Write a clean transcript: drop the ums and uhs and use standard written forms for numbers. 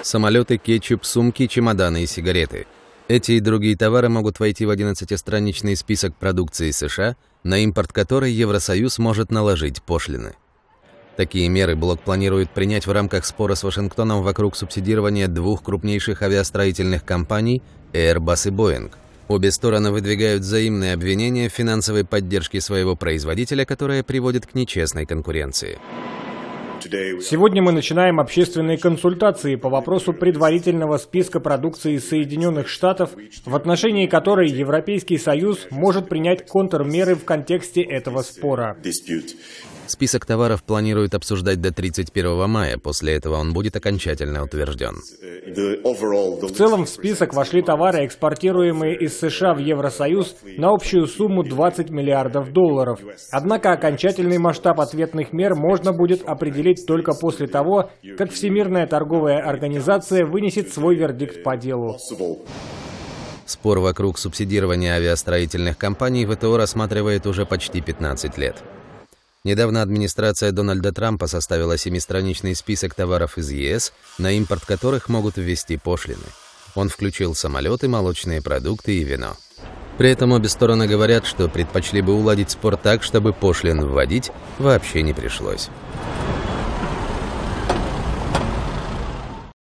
самолеты, кетчуп, сумки, чемоданы и сигареты. Эти и другие товары могут войти в 11-страничный список продукции США, на импорт которой Евросоюз может наложить пошлины. Такие меры блок планирует принять в рамках спора с Вашингтоном вокруг субсидирования двух крупнейших авиастроительных компаний Airbus и Boeing. Обе стороны выдвигают взаимные обвинения в финансовой поддержке своего производителя, которая приводит к нечестной конкуренции. Сегодня мы начинаем общественные консультации по вопросу предварительного списка продукции из Соединенных Штатов, в отношении которой Европейский Союз может принять контрмеры в контексте этого спора. Список товаров планируют обсуждать до 31 мая, после этого он будет окончательно утвержден. В целом в список вошли товары, экспортируемые из США в Евросоюз на общую сумму $20 миллиардов. Однако окончательный масштаб ответных мер можно будет определить только после того, как Всемирная торговая организация вынесет свой вердикт по делу. Спор вокруг субсидирования авиастроительных компаний ВТО рассматривает уже почти 15 лет. Недавно администрация Дональда Трампа составила 7-страничный список товаров из ЕС, на импорт которых могут ввести пошлины. Он включил самолеты, молочные продукты и вино. При этом обе стороны говорят, что предпочли бы уладить спор так, чтобы пошлин вводить вообще не пришлось.